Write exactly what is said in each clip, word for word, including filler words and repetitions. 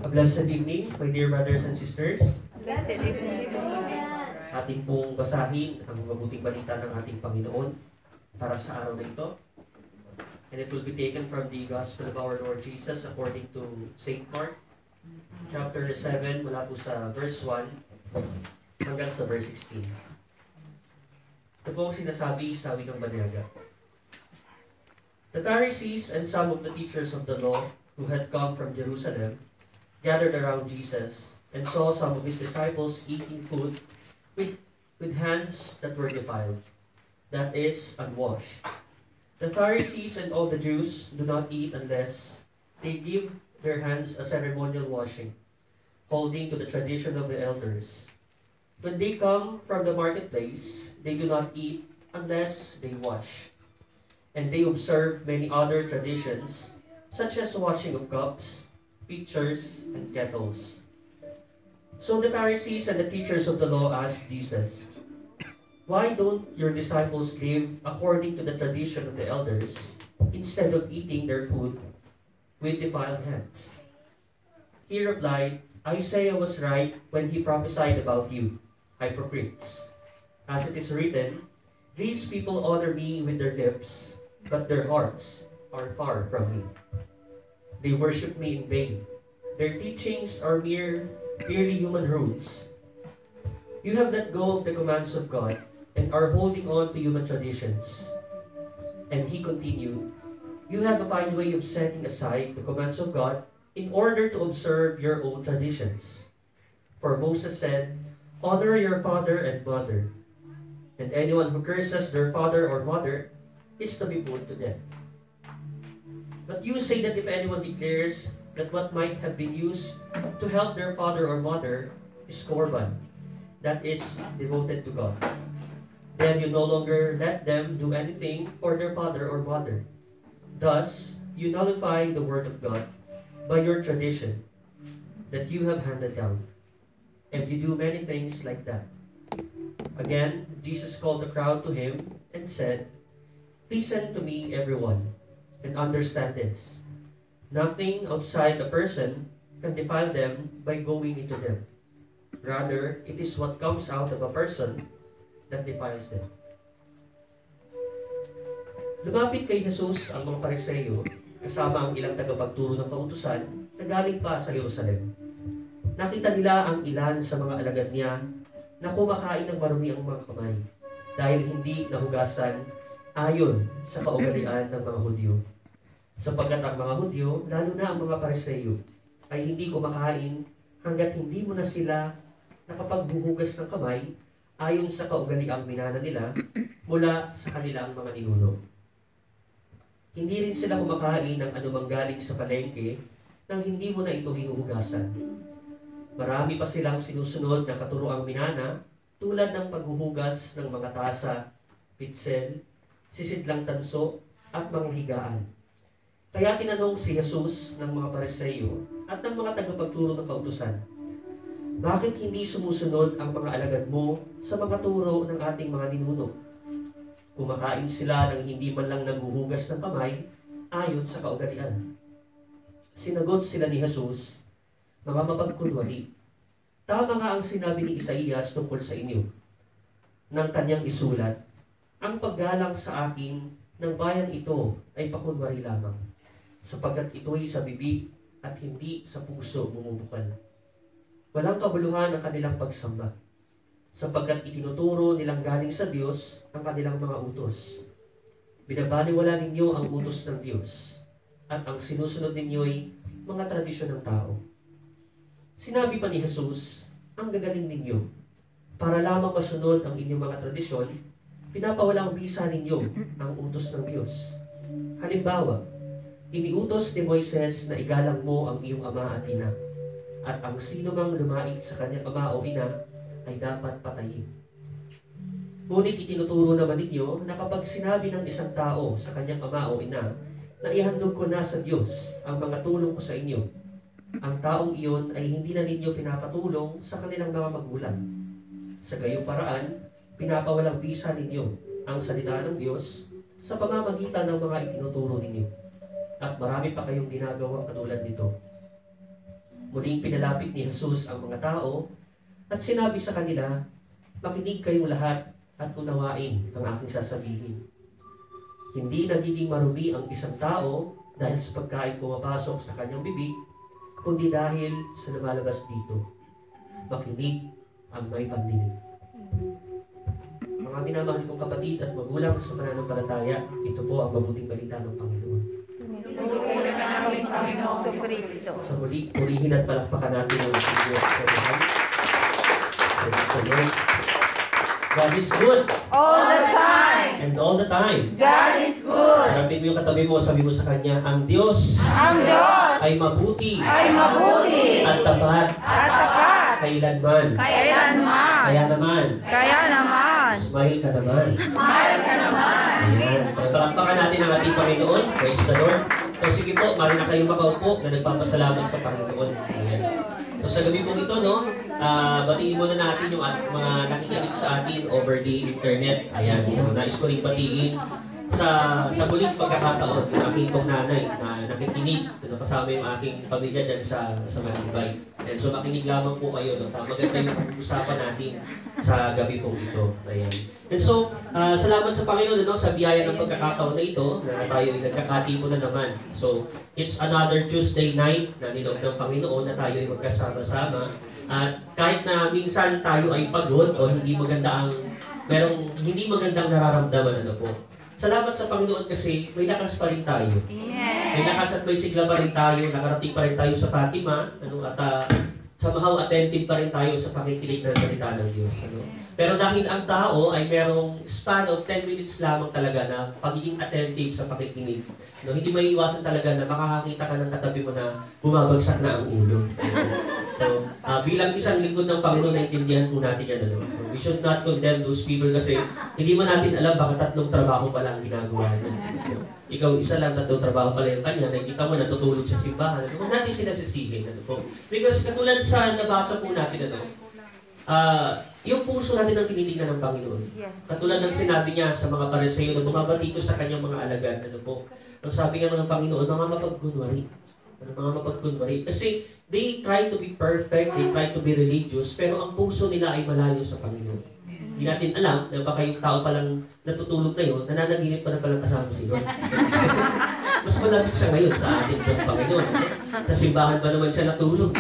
blessed evening, my dear brothers and sisters. Blessed evening. Ating pong basahin ang mabuting balita ng ating Panginoon para sa araw na ito. And it will be taken from the Gospel of our Lord Jesus according to Saint Mark, chapter seven, mula po sa verse one hanggang sa verse sixteen. Ito po ang sinasabi sa wikang banyaga. The Pharisees and some of the teachers of the law who had come from Jerusalem gathered around Jesus and saw some of his disciples eating food with, with hands that were defiled, that is, unwashed. The Pharisees and all the Jews do not eat unless they give their hands a ceremonial washing, holding to the tradition of the elders. When they come from the marketplace, they do not eat unless they wash. And they observe many other traditions, such as washing of cups, pitchers, and kettles. So the Pharisees and the teachers of the law asked Jesus, "Why don't your disciples live according to the tradition of the elders, instead of eating their food with defiled hands?" He replied, "Isaiah was right when he prophesied about you, hypocrites. As it is written, these people honor me with their lips, but their hearts are far from me. They worship me in vain. Their teachings are mere, merely human rules. You have let go of the commands of God and are holding on to human traditions." And he continued, "You have a fine way of setting aside the commands of God in order to observe your own traditions. For Moses said, 'Honor your father and mother,' and anyone who curses their father or mother is to be put to death. But you say that if anyone declares that what might have been used to help their father or mother is korban, that is, devoted to God, then you no longer let them do anything for their father or mother. Thus, you nullify the word of God by your tradition that you have handed down, and you do many things like that." Again, Jesus called the crowd to him and said, "Listen to me, everyone, and understand this. Nothing outside a person can defile them by going into them. Rather, it is what comes out of a person that defiles them." Lumapit kay Jesus ang mga Pariseyo kasama ang ilang tagapagturo ng kautusan na galing pa sa Jerusalem. Nakita nila ang ilan sa mga alagad niya na kumakain ng marumi ang mga kamay dahil hindi nahugasan ayon sa kaugalian ng mga Hudyo. Sapagkat ang mga Hudyo, lalo na ang mga Pariseyo, ay hindi kumakain hanggat hindi mo na sila nakapaghuhugas ng kamay ayon sa kaugaliang minana nila mula sa kanilang mga ninuno. Hindi rin sila kumakain ng anumang galing sa palengke nang hindi mo na ito hinuhugasan. Marami pa silang sinusunod na katuroang minana tulad ng paghuhugas ng mga tasa, pitsel, sisidlang tanso, at mga higaan. Kaya tinanong si Jesus ng mga Pariseyo at ng mga tagapagturo ng kautusan, "Bakit hindi sumusunod ang mga alagad mo sa mga turo ng ating mga ninuno? Kumakain sila nang hindi man lang naghuhugas ng kamay ayon sa kaugalian." Sinagot sila ni Jesus, "Mga mapagkunwari, tama nga ang sinabi ni Isaías tungkol sa inyo, nang kanyang isulat, 'Ang paggalang sa akin ng bayan ito ay pakunwari lamang, sapagkat ito'y sa bibig at hindi sa puso bumubukal. Walang kabuluhan ang kanilang pagsamba, sapagkat itinuturo nilang galing sa Diyos ang kanilang mga utos. Binabaliwala ninyo ang utos ng Diyos, at ang sinusunod ninyo'y mga tradisyon ng tao." Sinabi pa ni Jesus, "Ang gagaling ninyo, para lamang masunod ang inyong mga tradisyon, pinapawalang bisa ninyo ang utos ng Diyos. Halimbawa, iniutos ni Moises na igalang mo ang iyong ama at ina, at ang sino mang lumait sa kanyang ama o ina ay dapat patayin. Ngunit itinuturo naman ninyo na kapag sinabi ng isang tao sa kanyang ama o ina na ihandog ko na sa Diyos ang mga tulong ko sa inyo, ang taong iyon ay hindi na ninyo pinapatulong sa kanilang mga magulang. Sa gayong paraan, pinapawalang bisa ninyo ang salita ng Diyos sa pamamagitan ng mga itinuturo ninyo. At marami pa kayong ginagawang katulad nito. muling pinalapit ni Jesus ang mga tao at sinabi sa kanila, "Makinig kayong lahat at unawain ang aking sasabihin. Hindi nagiging marumi ang isang tao dahil sa pagkain pumapasok sa kanyang bibig, kundi dahil sa lumalabas dito. Makinig ang may pandinig." Mga minamahal kong kapatid at magulang sa mananampalataya, ito po ang mabuting balita ng Panginoon. Pinupuri ka namin, Panginoong Kristo. Sa muli, purihin at palakpakan natin ang ating Diyos sa buhay. Praise the Lord. God is good. All the time. And all the time. God is good. Harapin mo yung katabi mo, sabi mo sa Kanya, ang Diyos Ang Diyos ay mabuti ay mabuti at tapat at tapat kailanman. kailanman. Kaya naman, Kaya naman, smile ka naman. smile ka naman. Ayan. Kaya palakpakan natin ang ating Panginoon. Praise the Lord. So sige po, mari na kayo makaupo na nagpapasalamat sa Panginoon. Ayan. So sa gabi pong ito, no, uh, batiin muna natin yung at, mga nakikinig sa atin over the internet. Ayan. So nais ko rin batiin sa sa muling pagkakataon yung aking pong nanay na nakikinig, na kasama yung aking pamilya dyan sa, sa Matibay. And so makinig lamang po kayo. No? Maganda yung pag-usapan natin sa gabi pong ito. Ayan. And so, uh, salamat sa Panginoon no, sa biyaya ng pagkakataon na ito na tayo ay nagkakati mo na naman. So, it's another Tuesday night na nilog ng Panginoon na tayo ay magkasama-sama. At kahit na minsan tayo ay pagod o hindi maganda ang, merong hindi magandang nararamdaman ano po. Salamat sa Panginoon kasi may lakas pa rin tayo. Yes. May lakas at may sigla pa rin tayo. Nakarating pa rin tayo sa Fatima. Ano, at uh, somehow attentive pa rin tayo sa pakikinig ng salita ng Diyos. Ano. Pero dahil ang tao ay merong span of ten minutes lamang talaga na pagiging attentive sa pakikinig. No, hindi may iwasan talaga na makakakita ka ng katabi mo na bumabagsak na ang ulo. So, uh, bilang isang lingkod ng Panginoon, naintindihan po natin yan. Ano? So, we should not condemn those people kasi hindi mo natin alam baka tatlong trabaho pa lang ginagawa niya. So, ikaw isa lang, tatlong trabaho pala yung kanya, nakikita mo natutulog sa simbahan. Ano? Huwag natin sinasisihin. Ano po? Because katulad sa nabasa po natin, ano, uh, yung puso natin ang tinitingnan ng Panginoon. Katulad ng sinabi niya sa mga Pariseo na bumabati ko sa kanyang mga alagad. Ano po? Ang sabi nga ng Panginoon, mga mapagkunwari. Ano, mga mapagkunwari. Kasi they try to be perfect, they try to be religious, pero ang puso nila ay malayo sa Panginoon. Hindi natin alam na baka yung tao palang natutulog na yun, nananaginip pa na palang kasama si Lord. Mas malapit siya ngayon sa ating Panginoon. Sa simbahan ba naman siya natulog?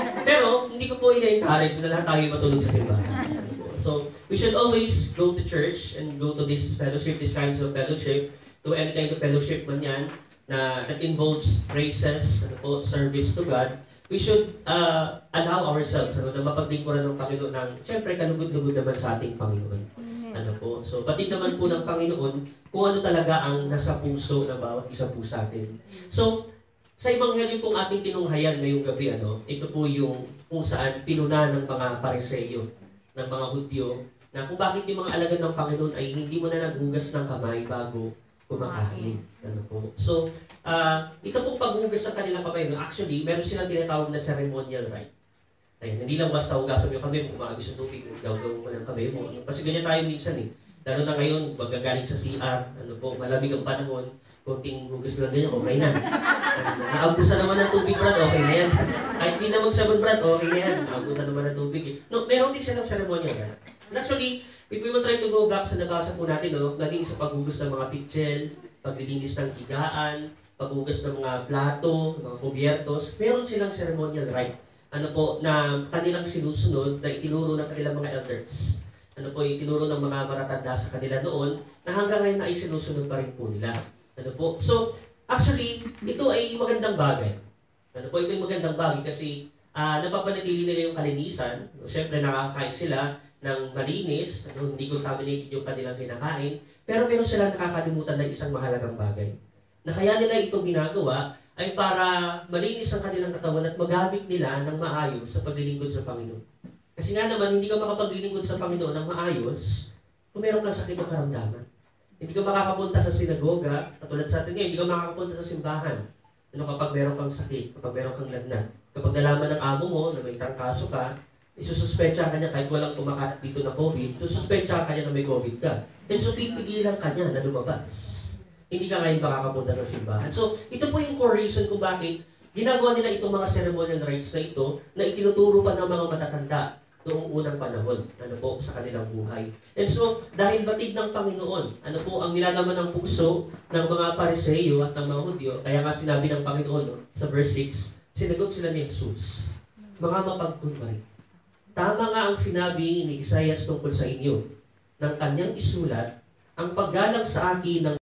Pero hindi ko po ina-encourage na lahat tayo matulog sa simbahan. So, we should always go to church and go to this fellowship, this kinds of fellowship, to any kind of fellowship man yan, na that involves praises, ano po, service to God. We should uh, allow ourselves ano, na mapaglingkuran ng Panginoon ng, siyempre, kalugod-lugod naman sa ating Panginoon. Ano po? So, pati naman po ng Panginoon kung ano talaga ang nasa puso ng bawat isa po sa atin. So, sa Ebanghelyo pong ating tinunghayan ngayong gabi, ano, ito po yung kung saan pinuna ng mga Pariseo, ng mga Hudyo, na kung bakit yung mga alagad ng Panginoon ay hindi mo na naghugas ng kamay bago kumakain. Ano po? So, uh, ito pong paghugas ng kanilang kamay, no, actually, meron silang tinatawag na ceremonial rite. Ayun, hindi lang basta hugasan mo yung kamay mo, kumagis ng tubig, gawin mo ng kamay mo. Kasi ganyan tayo minsan eh. Lalo na ngayon, magagaling sa C R, ano po, malamig ang panahon, konting hugas lang ganyan, okay na. Naabusan naman ng tubig, Brad, okay na yan. Kahit hindi na magsabon, Brad, okay na yan. Naabusan naman ng tubig. Eh. No, meron din silang ceremonial rite. And actually, if we will try to go back sa nabasa po natin, no, naging sa paghugas ng mga pitchel, paglilinis ng higaan, paghugas ng mga plato, mga kubyertos, meron silang ceremonial rite. Ano po, na kanilang sinusunod na itinuro ng kanilang mga elders. Ano po, itinuro ng mga maratanda sa kanila noon na hanggang ngayon na ay sinusunod pa rin po nila. Ano po? So, actually, ito ay magandang bagay. Ano po, ito ay magandang bagay kasi uh, napapanatili nila yung kalinisan. Siyempre, nakakain sila ng malinis, ano, hindi contaminated yung kanilang kinakain, pero meron silang nakakalimutan na isang mahalagang bagay. Na kaya nila ito ginagawa ay para malinis ang kanilang katawan at magamit nila ng maayos sa paglilingkod sa Panginoon. Kasi nga naman, hindi ka makapaglilingkod sa Panginoon ng maayos kung meron kang sakit o karamdaman. Hindi ka makakapunta sa sinagoga, katulad sa atin ngayon, hindi ka makakapunta sa simbahan. Ano kapag meron kang sakit, kapag meron kang lagnat. Kapag nalaman ng amo mo na may trangkaso ka, isususpecha ka niya kahit walang kumakalat dito na COVID, isususpecha ka niya na may COVID ka. And so pipigilan ka niya na lumabas. Hindi ka ngayon makakapunta sa simbahan. So, ito po yung core reason kung bakit ginagawa nila itong mga ceremonial rites na ito na itinuturo pa ng mga matatanda noong unang panahon, ano po, sa kanilang buhay. And so, dahil batid ng Panginoon, ano po, ang nilalaman ng puso ng mga Pariseyo at ng mga Hudyo, kaya nga sinabi ng Panginoon, no, sa verse six, sinagot sila ni Jesus, mga mapagkunwari. Tama nga ang sinabi ni Isaias tungkol sa inyo, ng kanyang isulat, ang paggalang sa akin ng